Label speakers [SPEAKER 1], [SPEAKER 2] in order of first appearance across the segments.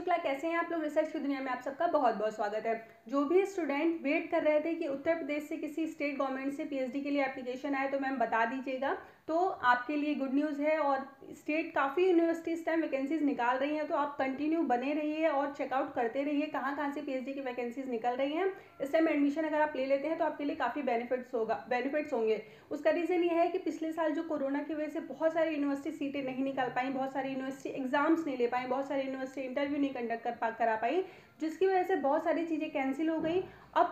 [SPEAKER 1] शुक्ला, कैसे हैं आप लोग। रिसर्च की दुनिया में आप सबका बहुत बहुत स्वागत है। जो भी स्टूडेंट वेट कर रहे थे कि उत्तर प्रदेश से किसी स्टेट गवर्नमेंट से पीएचडी के लिए एप्लीकेशन आए तो मैम बता दीजिएगा, तो आपके लिए गुड न्यूज़ है। और स्टेट काफ़ी यूनिवर्सिटी इस टाइम वैकेंसीज निकाल रही हैं, तो आप कंटिन्यू बने रहिए और चेकआउट करते रहिए कहाँ कहाँ से पीएचडी की वैकेंसीज निकल रही हैं। इस टाइम एडमिशन अगर आप ले लेते हैं तो आपके लिए काफ़ी बेनिफिट्स होंगे। उसका रीज़न ये है कि पिछले साल जो कोरोना की वजह से बहुत सारी यूनिवर्सिटी सीटें नहीं निकाल पाई, बहुत सारी यूनिवर्सिटी एग्जाम्स नहीं ले पाई, बहुत सारी यूनिवर्सिटी इंटरव्यू नहीं कंडक्ट करा पाई, जिसकी वजह से बहुत सारी चीज़ें कैंसिल हो गई। अब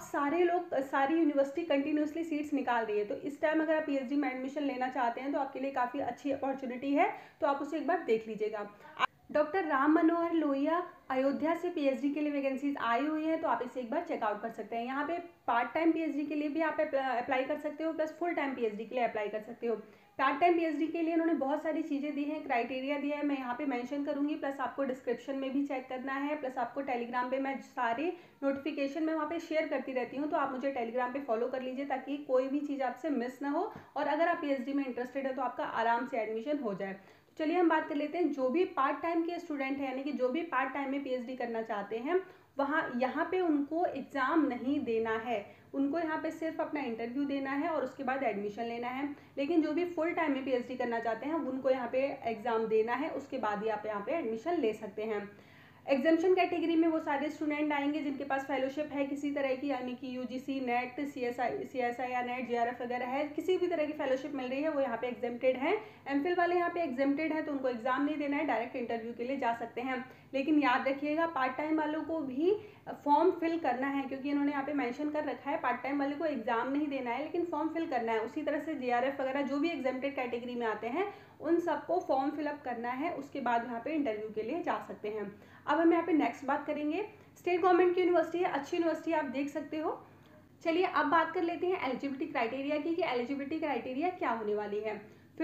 [SPEAKER 1] सारी यूनिवर्सिटी कंटिन्यूसली सीट्स निकाल रही है, तो इस टाइम अगर आप पीएचडी में एडमिशन लेना चाहते हैं तो आपके लिए काफ़ी अच्छी अपॉर्चुनिटी है, तो आप उसे एक बार देख लीजिएगा। डॉक्टर राम मनोहर लोहिया अयोध्या से पीएचडी के लिए वैकेंसीज आई हुई हैं, तो आप इसे एक बार चेकआउट कर सकते हैं। यहाँ पे पार्ट टाइम पीएचडी के लिए भी आप अप्लाई कर सकते हो, प्लस फुल टाइम पीएचडी के लिए अप्लाई कर सकते हो। पार्ट टाइम पीएचडी के लिए उन्होंने बहुत सारी चीज़ें दी हैं, क्राइटेरिया दिया है, मैं यहाँ पे मेंशन करूँगी, प्लस आपको डिस्क्रिप्शन में भी चेक करना है, प्लस आपको टेलीग्राम पे मैं सारे नोटिफिकेशन में वहाँ पे शेयर करती रहती हूँ, तो आप मुझे टेलीग्राम पे फॉलो कर लीजिए ताकि कोई भी चीज़ आपसे मिस ना हो, और अगर आप पीएचडी में इंटरेस्टेड है तो आपका आराम से एडमिशन हो जाए। चलिए हम बात कर लेते हैं, जो भी पार्ट टाइम के स्टूडेंट हैं, यानी कि जो भी पार्ट टाइम में पीएचडी करना चाहते हैं, यहाँ पे उनको एग्ज़ाम नहीं देना है, उनको यहाँ पे सिर्फ अपना इंटरव्यू देना है और उसके बाद एडमिशन लेना है। लेकिन जो भी फुल टाइम में पीएचडी करना चाहते हैं उनको यहाँ पे एग्ज़ाम देना है, उसके बाद ही आप यहाँ पे एडमिशन ले सकते हैं। एग्जामेशन कैटेगरी में वो सारे स्टूडेंट आएंगे जिनके पास फेलोशिप है किसी तरह की, यानी कि यूजीसी, नेट, सीएसआई या नेट, जेआरएफ वगैरह है, किसी भी तरह की फेलोशिप मिल रही है, वो यहाँ पे एग्जेम्प्टेड हैं। एमफिल वाले यहाँ पे एग्जेम्प्टेड हैं, तो उनको एग्जाम नहीं देना है, डायरेक्ट इंटरव्यू के लिए जा सकते हैं। लेकिन याद रखिएगा पार्ट टाइम वालों को भी फॉर्म फिल करना है, क्योंकि इन्होंने यहाँ पे मेंशन कर रखा है पार्ट टाइम वाले को एग्जाम नहीं देना है लेकिन फॉर्म फिल करना है। उसी तरह से जेआरएफ वगैरह जो भी एग्जेम्प्टेड कैटेगरी में आते हैं उन सबको फॉर्म फिलअप करना है, उसके बाद यहाँ पे इंटरव्यू के लिए जा सकते हैं। अब हम यहाँ पे नेक्स्ट बात करेंगे, स्टेट गवर्नमेंट की यूनिवर्सिटी है, अच्छी यूनिवर्सिटी आप देख सकते हो। चलिए अब बात कर लेते हैं एलिजिबिलिटी क्राइटेरिया की, कि एलिजिबिलिटी क्राइटेरिया क्या होने वाली है।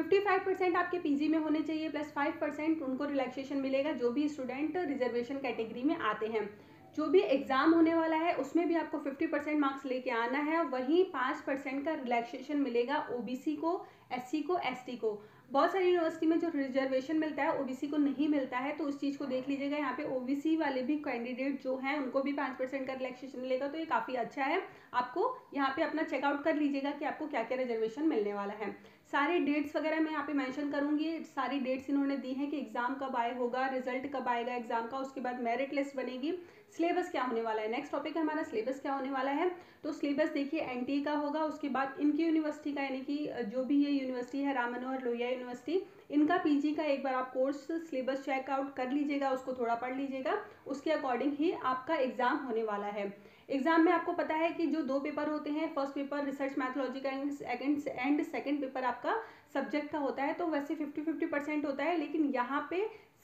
[SPEAKER 1] 55% आपके पीजी में होने चाहिए, प्लस 5% उनको रिलैक्सेशन मिलेगा जो भी स्टूडेंट रिजर्वेशन कैटेगरी में आते हैं। जो भी एग्जाम होने वाला है उसमें भी आपको 50% मार्क्स लेके आना है, वहीं 5% का रिलैक्सेशन मिलेगा ओबीसी को, एससी को, एसटी को। बहुत सारी यूनिवर्सिटी में जो रिजर्वेशन मिलता है ओबीसी को नहीं मिलता है, तो उस चीज़ को देख लीजिएगा। यहाँ पे ओबीसी वाले भी कैंडिडेट जो हैं उनको भी 5% का रिलैक्सेशन मिलेगा, तो ये काफ़ी अच्छा है। आपको यहाँ पे अपना चेकआउट कर लीजिएगा कि आपको क्या क्या रिजर्वेशन मिलने वाला है। सारी डेट्स वगैरह मैं यहाँ पे मेंशन करूँगी, सारी डेट्स इन्होंने दी हैं कि एग्जाम कब आए होगा, रिजल्ट कब आएगा एग्जाम का, उसके बाद मेरिट लिस्ट बनेगी, सिलेबस क्या होने वाला है। नेक्स्ट टॉपिक है हमारा सिलेबस क्या होने वाला है। तो सिलेबस देखिए एनटीए का होगा, उसके बाद इनकी यूनिवर्सिटी का, यानी कि जो भी ये यूनिवर्सिटी है राम मनोहर लोहिया यूनिवर्सिटी, इनका पीजी का एक बार आप कोर्स सिलेबस चेकआउट कर लीजिएगा, उसको थोड़ा पढ़ लीजिएगा, उसके अकॉर्डिंग ही आपका एग्जाम होने वाला है। एग्जाम में आपको पता है कि जो 2 पेपर होते हैं, फर्स्ट पेपर रिसर्च मैथोलॉजी का एंड सेकंड पेपर आपका सब्जेक्ट का होता है, तो वैसे 50-50% होता है, लेकिन यहाँ पे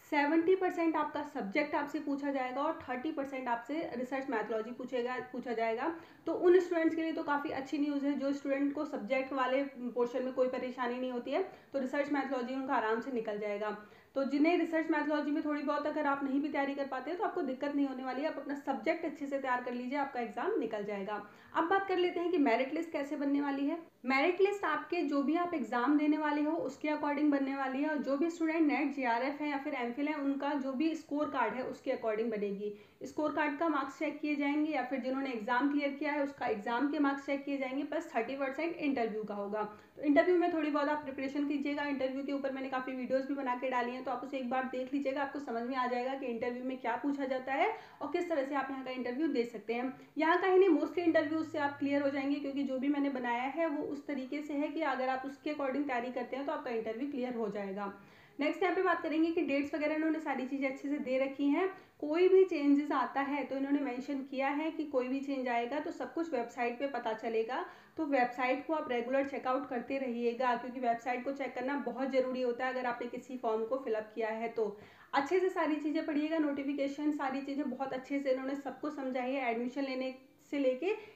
[SPEAKER 1] 70% आपका सब्जेक्ट आपसे पूछा जाएगा और 30% आपसे रिसर्च मैथोलॉजी पूछा जाएगा। तो उन स्टूडेंट्स के लिए तो काफ़ी अच्छी न्यूज़ है, जो स्टूडेंट को सब्जेक्ट वाले पोर्शन में कोई परेशानी नहीं होती है, तो रिसर्च मैथोलॉजी उनका आराम से निकल जाएगा। तो जिन्हें रिसर्च मैथोलॉजी में थोड़ी बहुत अगर आप नहीं भी तैयारी कर पाते हैं तो आपको दिक्कत नहीं होने वाली है, आप अपना सब्जेक्ट अच्छे से तैयार कर लीजिए, आपका एग्जाम निकल जाएगा। अब बात कर लेते हैं कि मेरिट लिस्ट कैसे बनने वाली है। मेरिट लिस्ट आपके जो भी आप एग्जाम देने वाले हो उसके अकॉर्डिंग बनने वाली है, और जो भी स्टूडेंट नेट, जेआरएफ है या फिर एमफिल है उनका जो भी स्कोर कार्ड है उसके अकॉर्डिंग बनेगी। स्कोर कार्ड का मार्क्स चेक किए जाएंगे, या फिर जिन्होंने एग्जाम क्लियर किया है उसका एग्जाम के मार्क्स चेक किए जाएंगे, प्लस 30% इंटरव्यू का होगा। तो इंटरव्यू में थोड़ी बहुत आप प्रिपरेशन कीजिएगा, इंटरव्यू के ऊपर मैंने काफ़ी वीडियोज़ भी बना के डाली हैं, तो आप उसे एक बार देख लीजिएगा, आपको समझ में आ जाएगा कि इंटरव्यू में क्या पूछा जाता है और किस तरह से आप यहाँ का इंटरव्यू दे सकते हैं। यहाँ का ही नहीं, मोस्टली इंटरव्यूज से आप क्लियर हो जाएंगे, क्योंकि जो भी मैंने बनाया है वो उस तरीके से है कि अगर आप उसके अकॉर्डिंग तैयारी करते हैं तो आपका इंटरव्यू क्लियर हो जाएगा। नेक्स्ट यहाँ पे बात करेंगे कि डेट्स वगैरह इन्होंने सारी चीज़ें अच्छे से दे रखी हैं। कोई भी चेंजेस आता है तो इन्होंने मेंशन किया है कि कोई भी चेंज आएगा तो सब कुछ वेबसाइट पे पता चलेगा, तो वेबसाइट को आप रेगुलर चेकआउट करते रहिएगा, क्योंकि वेबसाइट को चेक करना बहुत ज़रूरी होता है अगर आपने किसी फॉर्म को फिलअप किया है तो। अच्छे से सारी चीज़ें पढ़िएगा, नोटिफिकेशन सारी चीज़ें बहुत अच्छे से इन्होंने सबको समझाई है, एडमिशन लेने से लेके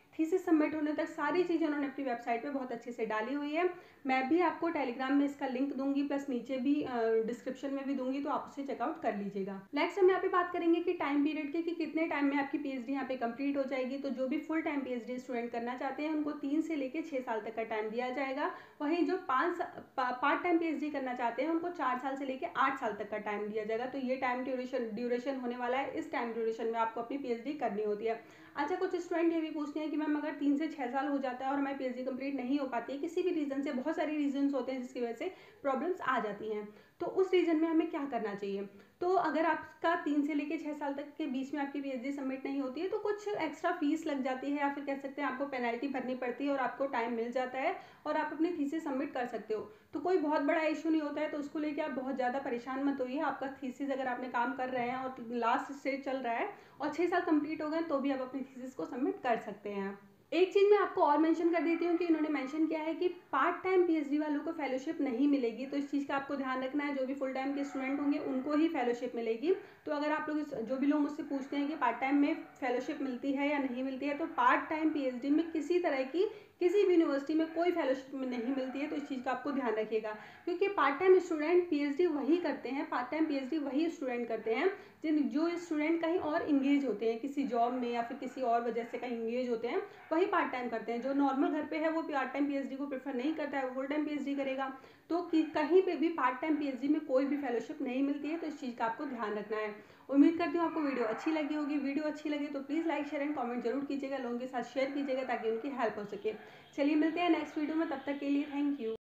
[SPEAKER 1] थीसिस सबमिट होने तक सारी चीज़ें उन्होंने अपनी वेबसाइट पे बहुत अच्छे से डाली हुई है। मैं भी आपको टेलीग्राम में इसका लिंक दूंगी, प्लस नीचे भी डिस्क्रिप्शन में भी दूंगी, तो आप उसे चेकआउट कर लीजिएगा। नेक्स्ट हम यहाँ पे बात करेंगे कि टाइम पीरियड की, कि कितने टाइम में आपकी पीएचडी यहाँ पे कंप्लीट हो जाएगी। तो जो भी फुल टाइम पीएचडी स्टूडेंट करना चाहते हैं उनको 3 से लेकर 6 साल तक का टाइम दिया जाएगा। वहीं जो पार्ट टाइम पीएचडी करना चाहते हैं उनको 4 साल से लेकर 8 साल तक का टाइम दिया जाएगा। तो ये टाइम ड्यूरेशन होने वाला है। इस टाइम ड्यूरेशन में आपको अपनी पीएचडी करनी होती है। अच्छा, कुछ स्टूडेंट ये भी पूछते हैं कि मैम अगर 3 से 6 साल हो जाता है और हमारी पीएचडी कंप्लीट नहीं हो पाती है किसी भी रीज़न से, बहुत सारी रीजंस होते हैं जिसकी वजह से प्रॉब्लम्स आ जाती हैं, तो उस रीजन में हमें क्या करना चाहिए। तो अगर आपका 3 से लेकर 6 साल तक के बीच में आपकी पीएचडी सबमिट नहीं होती है तो कुछ एक्स्ट्रा फीस लग जाती है, या फिर कह सकते हैं आपको पेनल्टी भरनी पड़ती है, और आपको टाइम मिल जाता है और आप अपनी थीसिस सबमिट कर सकते हो। तो कोई बहुत बड़ा इशू नहीं होता है, तो उसको लेके आप बहुत ज़्यादा परेशान मत होइए। आपका थीसिस अगर आपने काम कर रहे हैं और लास्ट स्टेज चल रहा है और 6 साल कंप्लीट हो गए तो भी आप अपनी थीसिस को सबमिट कर सकते हैं। एक चीज़ मैं आपको और मेंशन कर देती हूँ कि इन्होंने मेंशन किया है कि पार्ट टाइम पीएचडी वालों को फेलोशिप नहीं मिलेगी, तो इस चीज़ का आपको ध्यान रखना है। जो भी फुल टाइम के स्टूडेंट होंगे उनको ही फेलोशिप मिलेगी। तो अगर आप लोग जो भी लोग मुझसे पूछते हैं कि पार्ट टाइम में फेलोशिप मिलती है या नहीं मिलती है, तो पार्ट टाइम पीएचडी में किसी तरह की किसी भी यूनिवर्सिटी में कोई फेलोशिप नहीं मिलती है। तो इस चीज़ का आपको ध्यान रखिएगा, क्योंकि पार्ट टाइम स्टूडेंट पीएचडी वही करते हैं, पार्ट टाइम पीएचडी वही स्टूडेंट करते हैं जो स्टूडेंट कहीं और इंगेज होते हैं, किसी जॉब में या फिर किसी और वजह से कहीं इंगेज होते हैं, वही पार्ट टाइम करते हैं। जो नॉर्मल घर पे है वो पार्ट टाइम पीएचडी को प्रेफर नहीं करता है, वो फुल टाइम पीएचडी करेगा। तो कहीं पे भी पार्ट टाइम पीएचडी में कोई भी फेलोशिप नहीं मिलती है, तो इस चीज़ का आपको ध्यान रखना है। उम्मीद करती हूँ आपको वीडियो अच्छी लगी होगी। वीडियो अच्छी लगी तो please like share and comment जरूर कीजिएगा, लोगों के साथ शेयर कीजिएगा ताकि उनकी हेल्प हो सके। चलिए मिलते हैं नेक्स्ट वीडियो में, तब तक के लिए थैंक यू।